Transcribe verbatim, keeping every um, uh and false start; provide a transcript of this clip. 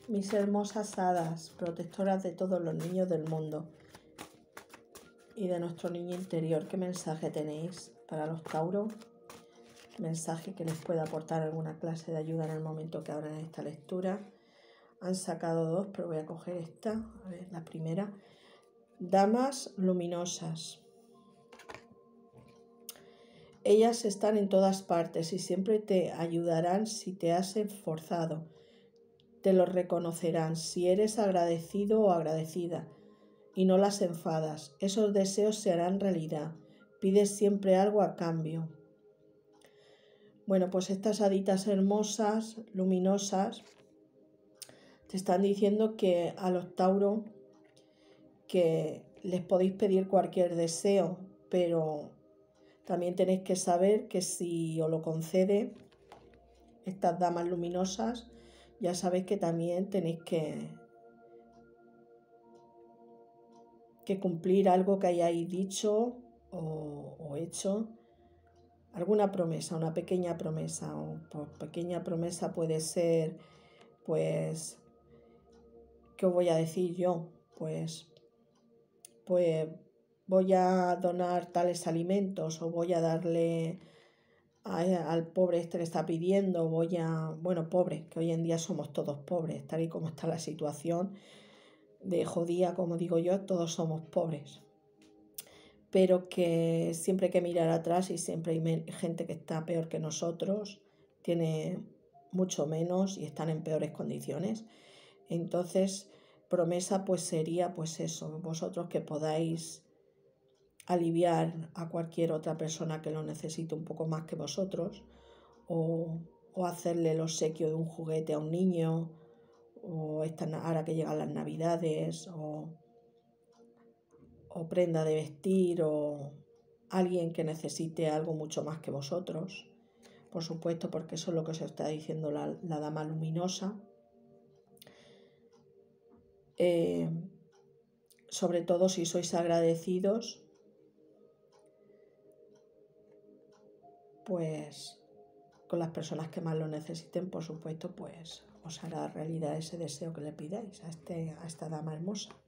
Mis hermosas hadas, protectoras de todos los niños del mundo y de nuestro niño interior, ¿qué mensaje tenéis para los Tauro? Mensaje que les pueda aportar alguna clase de ayuda en el momento que abran esta lectura. Han sacado dos, pero voy a coger esta, a ver, la primera. Damas luminosas. Ellas están en todas partes y siempre te ayudarán si te has esforzado. Te lo reconocerán si eres agradecido o agradecida y no las enfadas. Esos deseos se harán realidad. Pides siempre algo a cambio. Bueno, pues estas haditas hermosas, luminosas, te están diciendo que a los Tauro que les podéis pedir cualquier deseo, pero también tenéis que saber que si os lo concede estas damas luminosas, ya sabéis que también tenéis que, que cumplir algo que hayáis dicho o, o hecho, alguna promesa, una pequeña promesa. O por pequeña promesa puede ser, pues, ¿qué os voy a decir yo? Pues, pues voy a donar tales alimentos o voy a darle a, al pobre este que está pidiendo, voy a, bueno, pobre, que hoy en día somos todos pobres, tal y como está la situación de jodía, como digo yo, todos somos pobres, pero que siempre hay que mirar atrás y siempre hay gente que está peor que nosotros, tiene mucho menos y están en peores condiciones. Entonces, promesa pues sería pues eso, vosotros que podáis aliviar a cualquier otra persona que lo necesite un poco más que vosotros, o, o hacerle el obsequio de un juguete a un niño, o esta, ahora que llegan las navidades, o, o prenda de vestir, o alguien que necesite algo mucho más que vosotros, por supuesto, porque eso es lo que os está diciendo la, la dama luminosa. Eh, sobre todo si sois agradecidos, pues con las personas que más lo necesiten, por supuesto, pues os hará realidad ese deseo que le pidáis a, este, a esta dama hermosa.